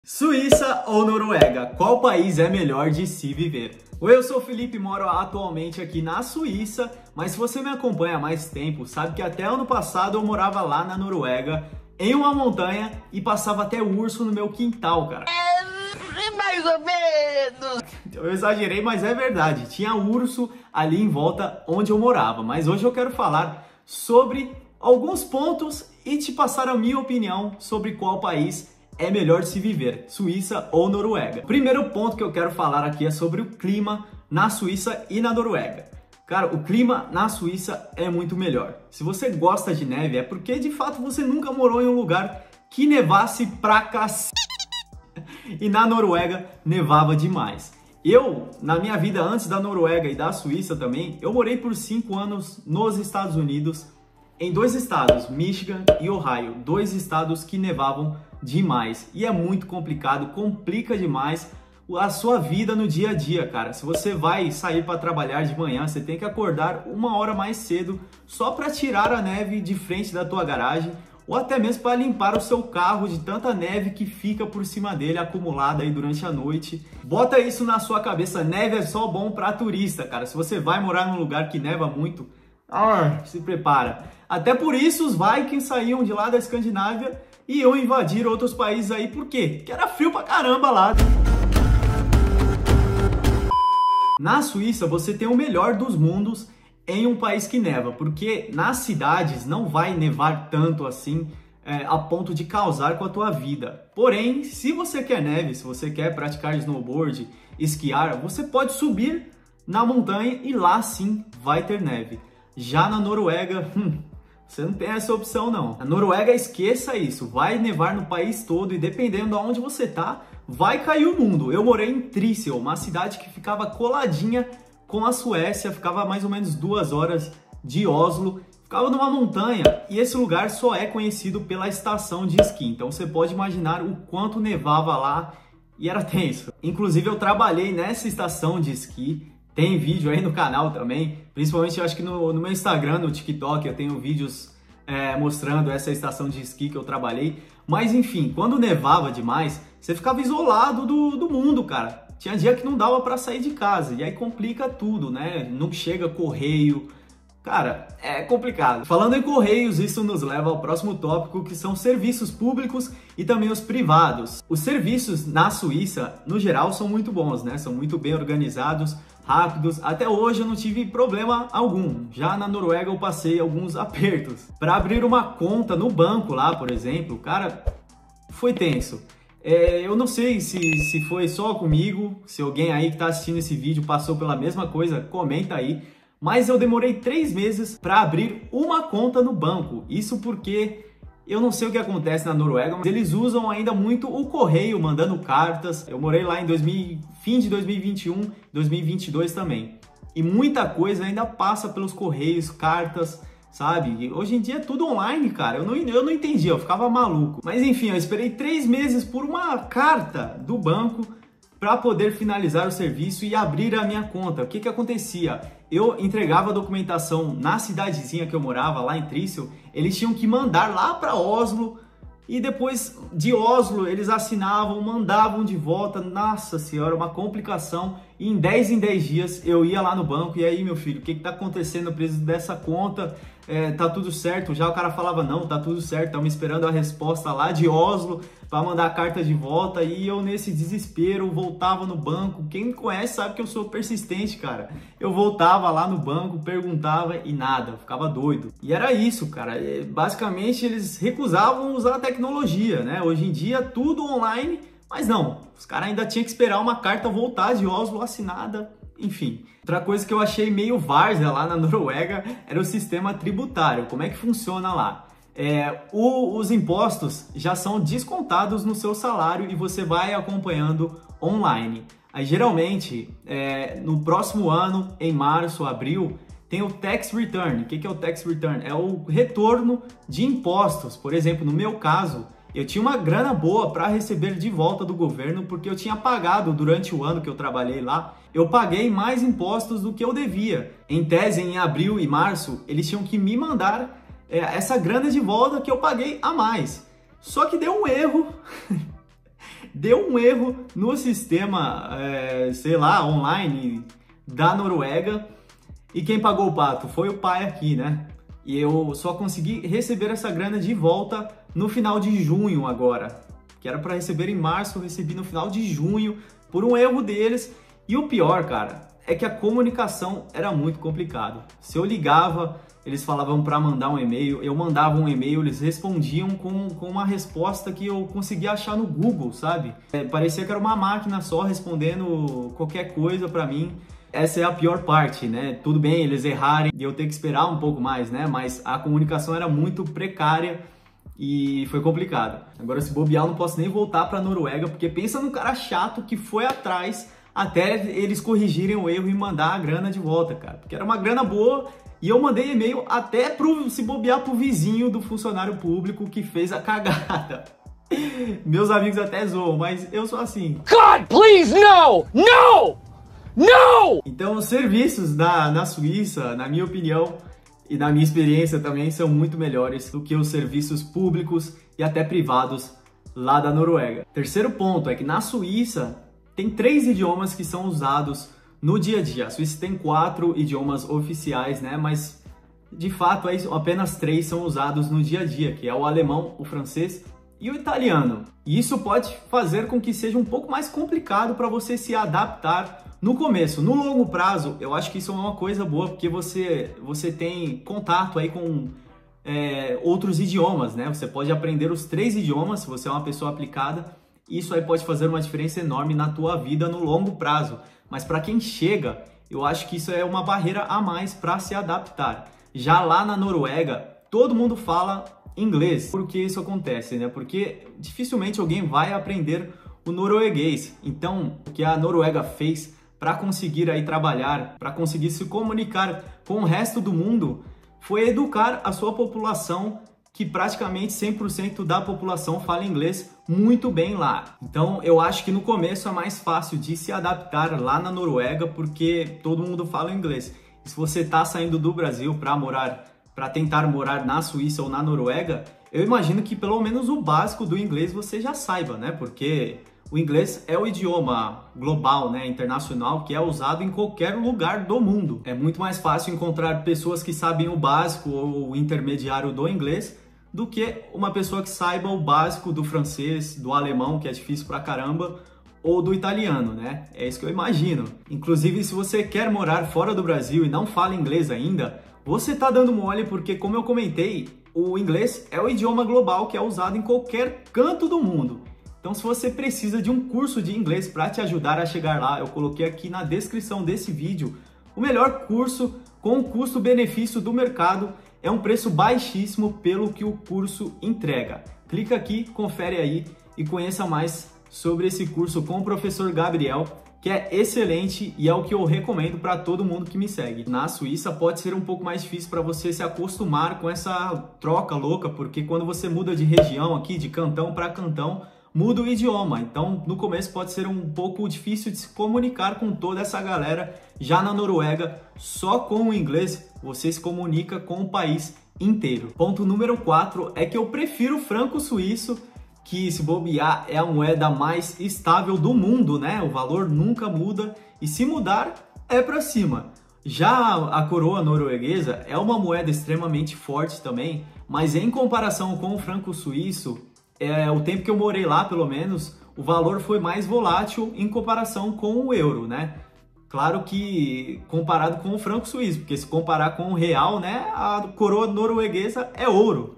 Suíça ou Noruega? Qual país é melhor de se viver? Oi, eu sou o Felipe e moro atualmente aqui na Suíça, mas se você me acompanha há mais tempo, sabe que até ano passado eu morava lá na Noruega, em uma montanha, e passava até urso no meu quintal, cara. Mais ou menos! Eu exagerei, mas é verdade, tinha urso ali em volta onde eu morava, mas hoje eu quero falar sobre alguns pontos e te passar a minha opinião sobre qual país é melhor de se viver, Suíça ou Noruega. O primeiro ponto que eu quero falar aqui é sobre o clima na Suíça e na Noruega. Cara, o clima na Suíça é muito melhor. Se você gosta de neve, é porque de fato você nunca morou em um lugar que nevasse pra cacete. E na Noruega nevava demais. Eu, na minha vida antes da Noruega e da Suíça também, eu morei por 5 anos nos Estados Unidos, em 2 estados, Michigan e Ohio, 2 estados que nevavam demais. E é muito complicado, complica demais a sua vida no dia a dia, cara. Se você vai sair para trabalhar de manhã, você tem que acordar 1 hora mais cedo só para tirar a neve de frente da tua garagem, ou até mesmo para limpar o seu carro de tanta neve que fica por cima dele acumulada aí durante a noite. Bota isso na sua cabeça, neve é só bom para turista, cara. Se você vai morar num lugar que neva muito, se prepara. Até por isso os Vikings saíam de lá da Escandinávia e iam invadir outros países aí, por quê? Porque era frio pra caramba lá. Na Suíça você tem o melhor dos mundos em um país que neva, porque nas cidades não vai nevar tanto assim a ponto de causar com a tua vida. Porém, se você quer neve, se você quer praticar snowboard, esquiar, você pode subir na montanha e lá sim vai ter neve. Já na Noruega, você não tem essa opção não. Na Noruega, esqueça isso, vai nevar no país todo e dependendo de onde você tá, vai cair o mundo. Eu morei em Trysil, uma cidade que ficava coladinha com a Suécia, ficava mais ou menos 2 horas de Oslo, ficava numa montanha e esse lugar só é conhecido pela estação de esqui. Então você pode imaginar o quanto nevava lá e era tenso. Inclusive eu trabalhei nessa estação de esqui, tem vídeo aí no canal também, principalmente eu acho que no meu Instagram, no TikTok, eu tenho vídeos mostrando essa estação de esqui que eu trabalhei. Mas enfim, quando nevava demais, você ficava isolado do mundo, cara. Tinha dia que não dava para sair de casa, e aí complica tudo, né? Não chega correio. Cara, é complicado. Falando em correios, isso nos leva ao próximo tópico, que são serviços públicos e também os privados. Os serviços na Suíça, no geral, são muito bons, né? São muito bem organizados, rápidos. Até hoje eu não tive problema algum. Já na Noruega eu passei alguns apertos. Para abrir uma conta no banco lá, por exemplo, cara, foi tenso. Eu não sei se foi só comigo, se alguém aí que está assistindo esse vídeo passou pela mesma coisa, comenta aí. Mas eu demorei 3 meses para abrir uma conta no banco. Isso porque eu não sei o que acontece na Noruega, mas eles usam ainda muito o correio, mandando cartas. Eu morei lá em fim de 2021, 2022 também. E muita coisa ainda passa pelos correios, cartas, sabe? Hoje em dia é tudo online, cara. Eu não entendia, eu ficava maluco. Mas enfim, eu esperei 3 meses por uma carta do banco para poder finalizar o serviço e abrir a minha conta. O que acontecia? Eu entregava a documentação na cidadezinha que eu morava, lá em Trysil. Eles tinham que mandar lá para Oslo e depois de Oslo eles assinavam, mandavam de volta. Nossa senhora, uma complicação. E em 10 dias eu ia lá no banco e aí, meu filho, o que tá acontecendo? Eu preciso dessa conta, tá tudo certo? Já o cara falava, não, tá tudo certo, estamos esperando a resposta lá de Oslo para mandar a carta de volta. E eu nesse desespero voltava no banco. Quem me conhece sabe que eu sou persistente, cara. Eu voltava lá no banco, perguntava e nada, eu ficava doido. E era isso, cara. Basicamente eles recusavam usar a tecnologia, né? Hoje em dia tudo online. Mas não, os caras ainda tinham que esperar uma carta voltar de Oslo assinada, enfim. Outra coisa que eu achei meio várzea lá na Noruega era o sistema tributário. Como é que funciona lá? Os impostos já são descontados no seu salário e você vai acompanhando online. Aí geralmente, no próximo ano, em março, abril, tem o tax return. O que é o tax return? É o retorno de impostos. Por exemplo, no meu caso, eu tinha uma grana boa para receber de volta do governo porque eu tinha pagado durante o ano que eu trabalhei lá. Eu paguei mais impostos do que eu devia. Em tese, em abril e março, eles tinham que me mandar essa grana de volta que eu paguei a mais. Só que deu um erro deu um erro no sistema, sei lá, online da Noruega, e quem pagou o pato foi o pai aqui, né? E eu só consegui receber essa grana de volta no final de junho agora, que era para receber em março, eu recebi no final de junho por um erro deles. E o pior, cara, é que a comunicação era muito complicado. Se eu ligava, eles falavam para mandar um e-mail, eu mandava um e-mail, eles respondiam com uma resposta que eu conseguia achar no Google, sabe? Parecia que era uma máquina só respondendo qualquer coisa para mim. Essa é a pior parte, né? Tudo bem eles errarem e eu ter que esperar um pouco mais, né? Mas a comunicação era muito precária e foi complicado. Agora, se bobear, eu não posso nem voltar para a Noruega, porque pensa num cara chato que foi atrás até eles corrigirem o erro e mandar a grana de volta, cara. Porque era uma grana boa e eu mandei e-mail até se bobear pro vizinho do funcionário público que fez a cagada. Meus amigos até zoam, mas eu sou assim. God, please, no! No! No! Então, os serviços na Suíça, na minha opinião e na minha experiência também, são muito melhores do que os serviços públicos e até privados lá da Noruega. Terceiro ponto é que na Suíça tem 3 idiomas que são usados no dia a dia. A Suíça tem 4 idiomas oficiais, né? Mas de fato apenas 3 são usados no dia a dia, que é o alemão, o francês e o italiano. E isso pode fazer com que seja um pouco mais complicado para você se adaptar no começo. No longo prazo, eu acho que isso é uma coisa boa, porque você tem contato aí com outros idiomas, né? Você pode aprender os 3 idiomas se você é uma pessoa aplicada. Isso aí pode fazer uma diferença enorme na tua vida no longo prazo. Mas para quem chega, eu acho que isso é uma barreira a mais para se adaptar. Já lá na Noruega, todo mundo fala inglês. Por que isso acontece, né? Porque dificilmente alguém vai aprender o norueguês. Então, o que a Noruega fez para conseguir aí trabalhar, para conseguir se comunicar com o resto do mundo, foi educar a sua população, que praticamente 100% da população fala inglês muito bem lá. Então, eu acho que no começo é mais fácil de se adaptar lá na Noruega, porque todo mundo fala inglês. E se você está saindo do Brasil para tentar morar na Suíça ou na Noruega, eu imagino que pelo menos o básico do inglês você já saiba, né? Porque o inglês é o idioma global, né, internacional, que é usado em qualquer lugar do mundo. É muito mais fácil encontrar pessoas que sabem o básico ou o intermediário do inglês do que uma pessoa que saiba o básico do francês, do alemão, que é difícil pra caramba, ou do italiano, né? É isso que eu imagino. Inclusive, se você quer morar fora do Brasil e não fala inglês ainda, você tá dando mole porque, como eu comentei, o inglês é o idioma global que é usado em qualquer canto do mundo. Então, se você precisa de um curso de inglês para te ajudar a chegar lá, eu coloquei aqui na descrição desse vídeo o melhor curso com o custo-benefício do mercado. É um preço baixíssimo pelo que o curso entrega. Clica aqui, confere aí e conheça mais sobre esse curso com o professor Gabriel, que é excelente e é o que eu recomendo para todo mundo que me segue. Na Suíça pode ser um pouco mais difícil para você se acostumar com essa troca louca, porque quando você muda de região aqui, de cantão para cantão, muda o idioma. Então, no começo pode ser um pouco difícil de se comunicar com toda essa galera. Já na Noruega, só com o inglês, você se comunica com o país inteiro. Ponto número 4 é que eu prefiro o franco suíço, que se bobear é a moeda mais estável do mundo, né? O valor nunca muda e se mudar é para cima. Já a coroa norueguesa é uma moeda extremamente forte também, mas em comparação com o franco suíço, o tempo que eu morei lá, pelo menos, o valor foi mais volátil em comparação com o euro, né? Claro que comparado com o franco suíço, porque se comparar com o real, né, a coroa norueguesa é ouro.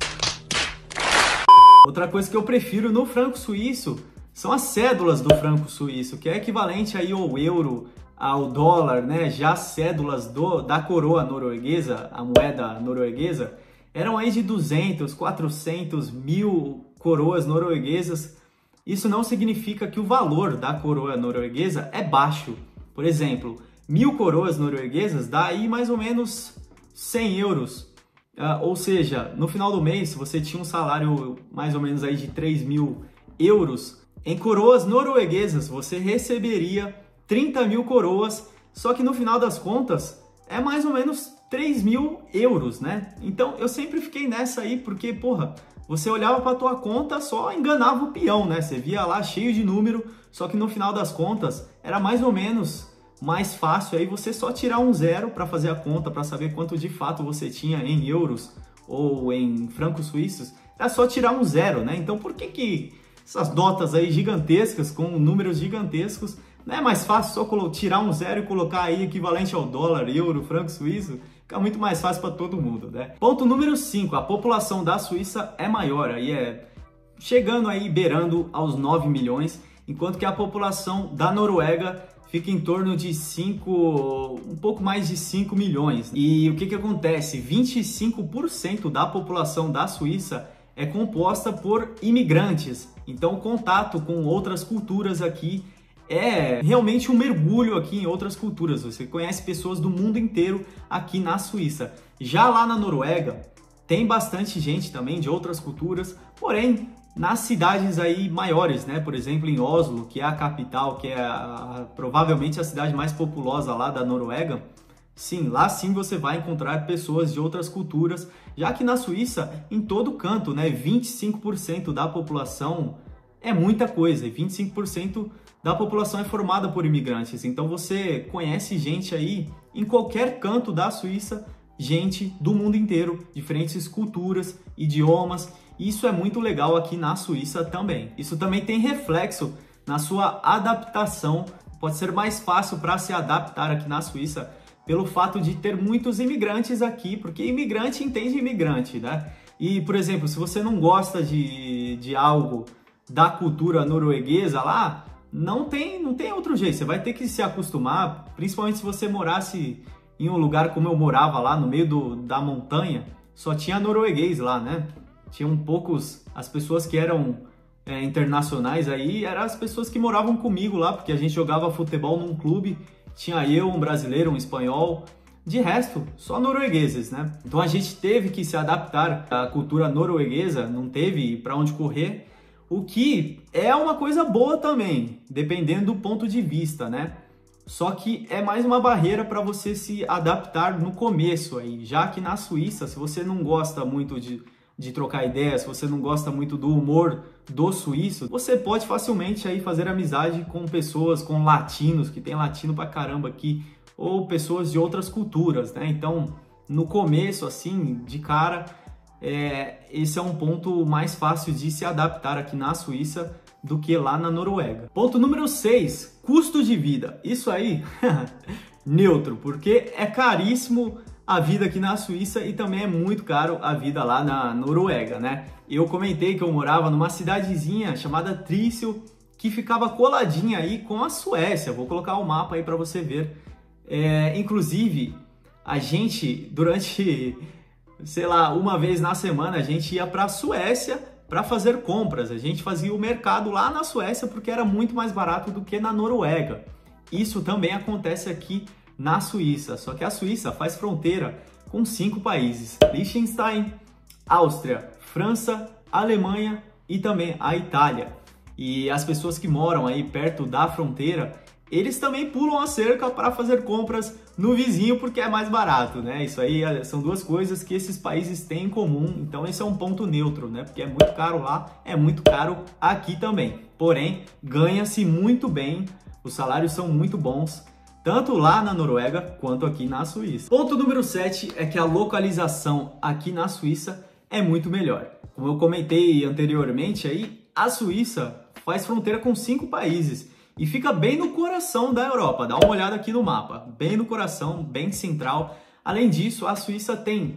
Outra coisa que eu prefiro no franco suíço são as cédulas do franco suíço, que é equivalente aí ao euro, ao dólar, né? Já as cédulas da coroa norueguesa, a moeda norueguesa, eram aí de 200, 400, 1000 coroas norueguesas. Isso não significa que o valor da coroa norueguesa é baixo. Por exemplo, 1000 coroas norueguesas dá aí mais ou menos 100 euros. Ou seja, no final do mês, se você tinha um salário mais ou menos aí de 3.000 euros, em coroas norueguesas você receberia 30.000 coroas, só que no final das contas é mais ou menos 3.000 euros, né? Então eu sempre fiquei nessa aí porque, porra, você olhava para a tua conta, só enganava o peão, né? Você via lá cheio de número, só que no final das contas era mais ou menos mais fácil aí você só tirar um zero para fazer a conta, para saber quanto de fato você tinha em euros ou em francos suíços. Era só tirar um zero, né? Então por que essas notas aí gigantescas, com números gigantescos, não é mais fácil só tirar um zero e colocar aí equivalente ao dólar, euro, franco suíço? Fica muito mais fácil para todo mundo, né? Ponto número 5, a população da Suíça é maior, aí chegando aí, beirando aos 9 milhões, enquanto que a população da Noruega fica em torno de um pouco mais de 5 milhões. E o que acontece? 25% da população da Suíça é composta por imigrantes. Então, o contato com outras culturas aqui é realmente um mergulho aqui em outras culturas. Você conhece pessoas do mundo inteiro aqui na Suíça. Já lá na Noruega, tem bastante gente também de outras culturas, porém, nas cidades aí maiores, né? Por exemplo, em Oslo, que é a capital, que é provavelmente a cidade mais populosa lá da Noruega, sim, lá sim você vai encontrar pessoas de outras culturas, já que na Suíça, em todo canto, né? 25% da população é muita coisa, e 25% da população é formada por imigrantes. Então você conhece gente aí em qualquer canto da Suíça, gente do mundo inteiro, diferentes culturas, idiomas. E isso é muito legal aqui na Suíça também. Isso também tem reflexo na sua adaptação. Pode ser mais fácil para se adaptar aqui na Suíça pelo fato de ter muitos imigrantes aqui, porque imigrante entende imigrante, né? E, por exemplo, se você não gosta de algo da cultura norueguesa lá, não tem outro jeito, você vai ter que se acostumar, principalmente se você morasse em um lugar como eu morava lá, no meio da montanha, só tinha norueguês lá, né? Tinham poucos, as pessoas que eram internacionais aí, eram as pessoas que moravam comigo lá, porque a gente jogava futebol num clube, tinha eu, um brasileiro, um espanhol, de resto, só noruegueses, né? Então a gente teve que se adaptar à cultura norueguesa, não teve para onde correr, o que é uma coisa boa também, dependendo do ponto de vista, né? Só que é mais uma barreira para você se adaptar no começo aí, já que na Suíça, se você não gosta muito de trocar ideias, se você não gosta muito do humor do suíço, você pode facilmente aí fazer amizade com pessoas, com latinos, que tem latino pra caramba aqui, ou pessoas de outras culturas, né? Então, no começo, assim, de cara, esse é um ponto mais fácil de se adaptar aqui na Suíça do que lá na Noruega. Ponto número 6, custo de vida. Isso aí, neutro, porque é caríssimo a vida aqui na Suíça e também é muito caro a vida lá na Noruega, né? Eu comentei que eu morava numa cidadezinha chamada Trysil, que ficava coladinha aí com a Suécia. Vou colocar o mapa aí para você ver. Inclusive, a gente, durante, sei lá, uma vez na semana, a gente ia para a Suécia para fazer compras. A gente fazia o mercado lá na Suécia porque era muito mais barato do que na Noruega. Isso também acontece aqui na Suíça, só que a Suíça faz fronteira com 5 países: Liechtenstein, Áustria, França, Alemanha e também a Itália. E as pessoas que moram aí perto da fronteira, eles também pulam a cerca para fazer compras no vizinho porque é mais barato, né? Isso aí são duas coisas que esses países têm em comum, então esse é um ponto neutro, né? Porque é muito caro lá, é muito caro aqui também. Porém, ganha-se muito bem, os salários são muito bons, tanto lá na Noruega quanto aqui na Suíça. Ponto número 7 é que a localização aqui na Suíça é muito melhor. Como eu comentei anteriormente aí, a Suíça faz fronteira com 5 países e fica bem no coração da Europa. Dá uma olhada aqui no mapa, bem no coração, bem central. Além disso, a Suíça tem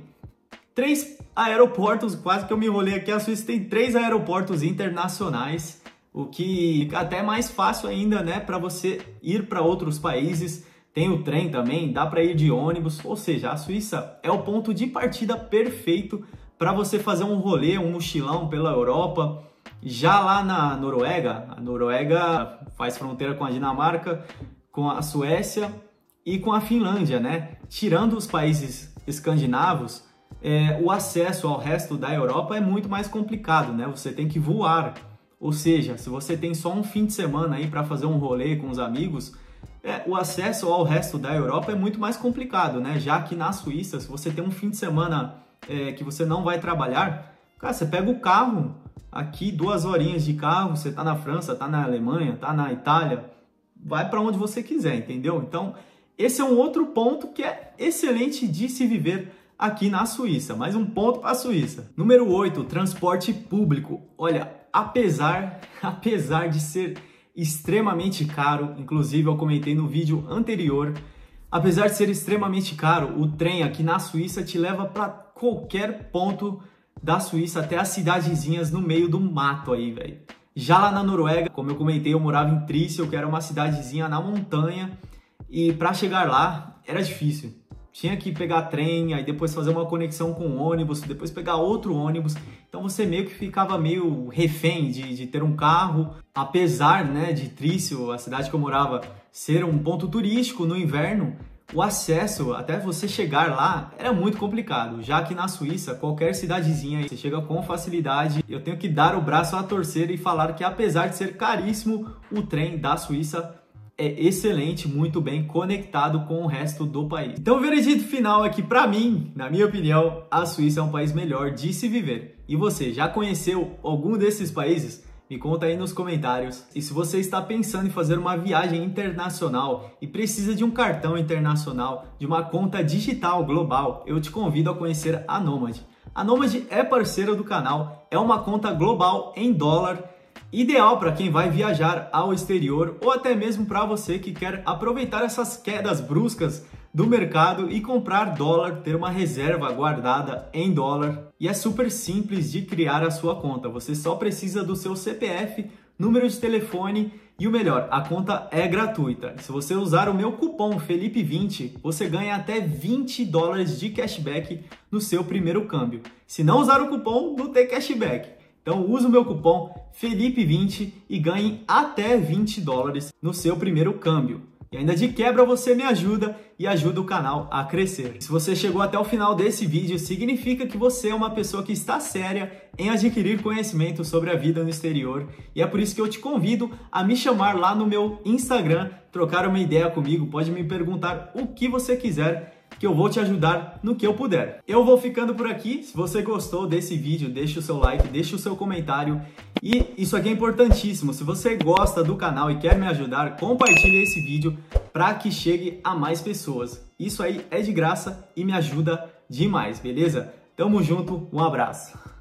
3 aeroportos, quase que eu me enrolei aqui, a Suíça tem 3 aeroportos internacionais, o que fica até mais fácil ainda, né, para você ir para outros países. Tem o trem também, dá para ir de ônibus, ou seja, a Suíça é o ponto de partida perfeito para você fazer um rolê, um mochilão pela Europa. Já lá na Noruega, a Noruega faz fronteira com a Dinamarca, com a Suécia e com a Finlândia, né? Tirando os países escandinavos, o acesso ao resto da Europa é muito mais complicado, né? Você tem que voar. Ou seja, se você tem só um fim de semana aí para fazer um rolê com os amigos, o acesso ao resto da Europa é muito mais complicado, né? Já que na Suíça, se você tem um fim de semana que você não vai trabalhar, Cara, você pega o carro, aqui 2 horinhas de carro, você tá na França, tá na Alemanha, tá na Itália, vai para onde você quiser, entendeu? Então, esse é um outro ponto que é excelente de se viver aqui na Suíça. Mais um ponto para a Suíça. Número 8, transporte público. Olha, apesar de ser extremamente caro, inclusive eu comentei no vídeo anterior, apesar de ser extremamente caro, o trem aqui na Suíça te leva para qualquer ponto da Suíça, até as cidadezinhas no meio do mato aí, velho. Já lá na Noruega, como eu comentei, eu morava em Trysil, que era uma cidadezinha na montanha, e para chegar lá era difícil. Tinha que pegar trem, aí depois fazer uma conexão com ônibus, depois pegar outro ônibus. Então você meio que ficava meio refém de ter um carro. Apesar, né, de Trysil, a cidade que eu morava, ser um ponto turístico no inverno, o acesso até você chegar lá era muito complicado. Já que na Suíça, qualquer cidadezinha você chega com facilidade. Eu tenho que dar o braço a torcer e falar que apesar de ser caríssimo, o trem da Suíça é excelente, muito bem conectado com o resto do país. Então o veredito final é que, para mim, na minha opinião, a Suíça é um país melhor de se viver. E você, já conheceu algum desses países? Me conta aí nos comentários. E se você está pensando em fazer uma viagem internacional e precisa de um cartão internacional, de uma conta digital global, eu te convido a conhecer a Nomad. A Nomad é parceira do canal, é uma conta global em dólar, ideal para quem vai viajar ao exterior ou até mesmo para você que quer aproveitar essas quedas bruscas do mercado e comprar dólar, ter uma reserva guardada em dólar. E é super simples de criar a sua conta. Você só precisa do seu CPF, número de telefone e o melhor, a conta é gratuita. Se você usar o meu cupom Felipe20, você ganha até $20 de cashback no seu primeiro câmbio. Se não usar o cupom, não tem cashback. Então use o meu cupom Felipe20 e ganhe até $20 no seu primeiro câmbio. E ainda de quebra você me ajuda e ajuda o canal a crescer. Se você chegou até o final desse vídeo, significa que você é uma pessoa que está séria em adquirir conhecimento sobre a vida no exterior. E é por isso que eu te convido a me chamar lá no meu Instagram, trocar uma ideia comigo, pode me perguntar o que você quiser, que eu vou te ajudar no que eu puder. Eu vou ficando por aqui. Se você gostou desse vídeo, deixa o seu like, deixa o seu comentário. E isso aqui é importantíssimo. Se você gosta do canal e quer me ajudar, compartilhe esse vídeo para que chegue a mais pessoas. Isso aí é de graça e me ajuda demais, beleza? Tamo junto, um abraço.